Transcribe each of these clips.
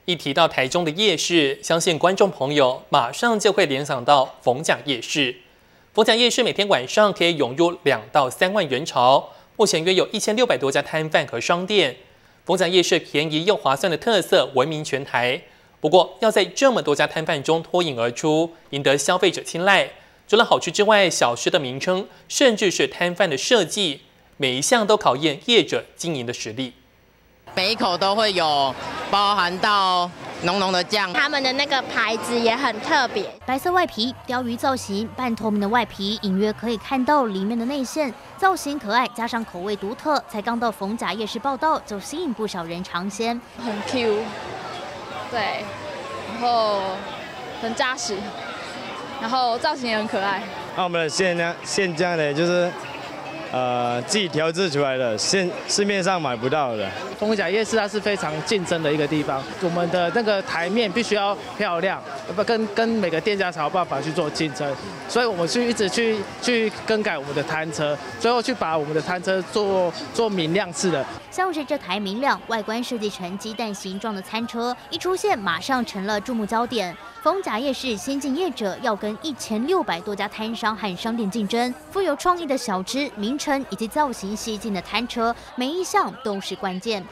一提到台中的夜市，相信观众朋友马上就会联想到逢甲夜市。逢甲夜市每天晚上可以涌入2到3万人潮，目前约有1600多家摊贩和商店。逢甲夜市便宜又划算的特色闻名全台。不过，要在这么多家摊贩中脱颖而出，赢得消费者青睐，除了好吃之外，小吃的名称，甚至是摊贩的设计，每一项都考验业者经营的实力。 每一口都会有包含到浓浓的酱， 他们的那个牌子也很特别， 白色外皮，鲷鱼造型，半透明的外皮，隐约可以看到里面的内馅，造型可爱，加上口味独特，才刚到逢甲夜市报道，就吸引不少人尝鲜。 很 Q， 对，然后很扎实，然后造型也很可爱。 那我们的现酱呢，就是自己调制出来的，市面上买不到的。 逢甲夜市它是非常竞争的一个地方，我们的那个台面必须要漂亮，跟每个店家才有办法去做竞争，所以我们一直去更改我们的摊车，最后去把我们的摊车做明亮式的。 像是这台明亮、外观设计成鸡蛋形状的餐车，一出现马上成了注目焦点。逢甲夜市先进业者要跟1600多家摊商和商店竞争，富有创意的小吃、名称以及造型吸睛的摊车，每一项都是关键。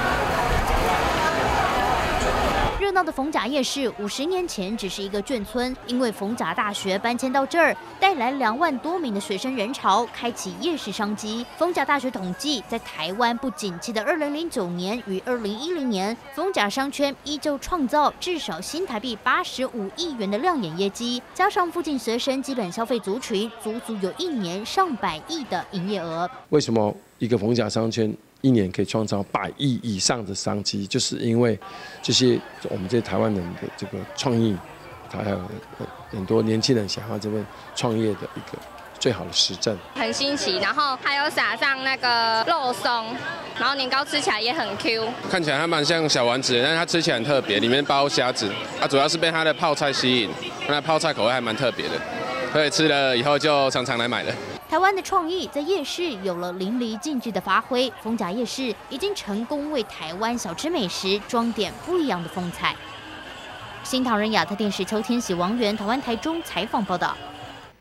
热闹的逢甲夜市50年前只是一个眷村，因为逢甲大学搬迁到这儿，带来2万多名的学生人潮，开启夜市商机。逢甲大学统计，在台湾不景气的2009年与2010年，逢甲商圈依旧创造至少新台币85亿元的亮眼业绩，加上附近学生基本消费族群，足足有1年上百亿的营业额。 为什么一个逢甲商圈1年可以创造100亿以上的商机，就是因为我们这些台湾人的这个创意，还有很多年轻人想要这边创业的一个最好的实证。 很新奇，然后还有撒上那个肉松，然后年糕吃起来也很 Q， 看起来还蛮像小丸子，但是它吃起来很特别，里面包虾子，它主要是被它的泡菜吸引，那泡菜口味还蛮特别的，所以吃了以后就常常来买了。 台湾的创意在夜市有了淋漓尽致的发挥，逢甲夜市已经成功为台湾小吃美食装点不一样的风采。新唐人亚太电视邱天喜、王源，台湾台中采访报道。